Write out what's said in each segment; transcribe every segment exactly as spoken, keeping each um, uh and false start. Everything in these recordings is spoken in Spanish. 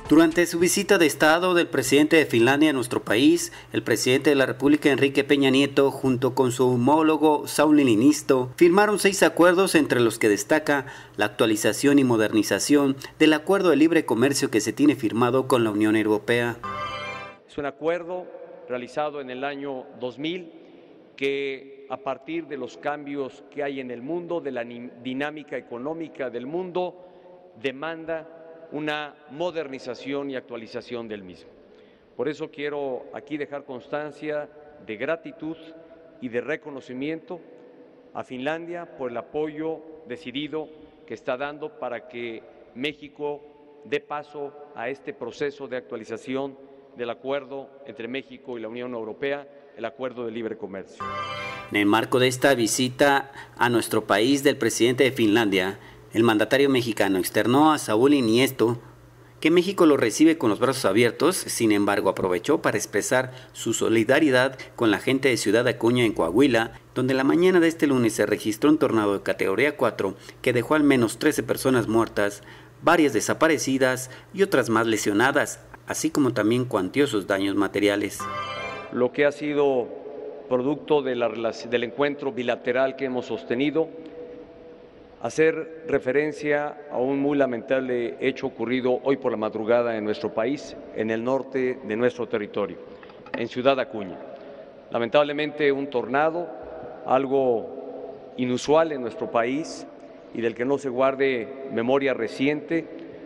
Durante su visita de Estado del presidente de Finlandia a nuestro país, el presidente de la República, Enrique Peña Nieto, junto con su homólogo Sauli Niinisto, firmaron seis acuerdos, entre los que destaca la actualización y modernización del acuerdo de libre comercio que se tiene firmado con la Unión Europea. Es un acuerdo realizado en el año dos mil que, a partir de los cambios que hay en el mundo, de la dinámica económica del mundo, demanda una modernización y actualización del mismo. Por eso quiero aquí dejar constancia de gratitud y de reconocimiento a Finlandia por el apoyo decidido que está dando para que México dé paso a este proceso de actualización del acuerdo entre México y la Unión Europea, el acuerdo de libre comercio. En el marco de esta visita a nuestro país del presidente de Finlandia, el mandatario mexicano externó a Sauli Niinisto que México lo recibe con los brazos abiertos. Sin embargo, aprovechó para expresar su solidaridad con la gente de Ciudad Acuña, en Coahuila, donde la mañana de este lunes se registró un tornado de categoría cuatro que dejó al menos trece personas muertas, varias desaparecidas y otras más lesionadas, así como también cuantiosos daños materiales. Lo que ha sido producto de la, del encuentro bilateral que hemos sostenido, hacer referencia a un muy lamentable hecho ocurrido hoy por la madrugada en nuestro país, en el norte de nuestro territorio, en Ciudad Acuña. Lamentablemente un tornado, algo inusual en nuestro país y del que no se guarde memoria reciente,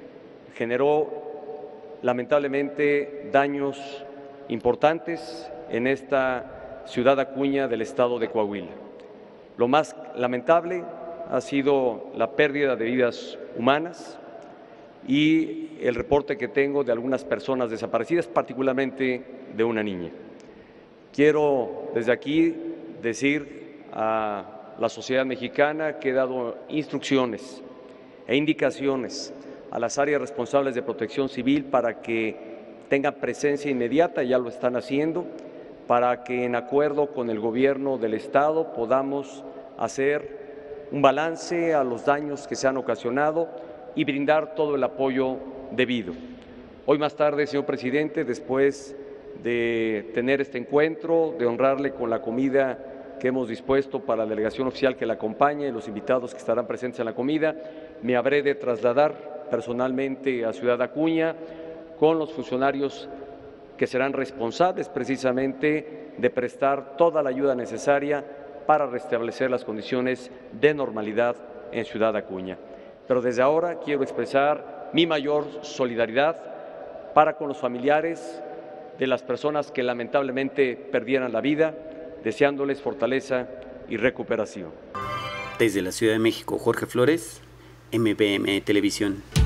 generó lamentablemente daños importantes en esta Ciudad Acuña del estado de Coahuila. Lo más lamentable ha sido la pérdida de vidas humanas y el reporte que tengo de algunas personas desaparecidas, particularmente de una niña. Quiero desde aquí decir a la sociedad mexicana que he dado instrucciones e indicaciones a las áreas responsables de protección civil para que tengan presencia inmediata, ya lo están haciendo, para que en acuerdo con el gobierno del estado podamos hacer un balance a los daños que se han ocasionado y brindar todo el apoyo debido. Hoy más tarde, señor presidente, después de tener este encuentro, de honrarle con la comida que hemos dispuesto para la delegación oficial que la acompaña y los invitados que estarán presentes en la comida, me habré de trasladar personalmente a Ciudad Acuña con los funcionarios que serán responsables precisamente de prestar toda la ayuda necesaria para restablecer las condiciones de normalidad en Ciudad Acuña. Pero desde ahora quiero expresar mi mayor solidaridad para con los familiares de las personas que lamentablemente perdieran la vida, deseándoles fortaleza y recuperación. Desde la Ciudad de México, Jorge Flores, M B M Televisión.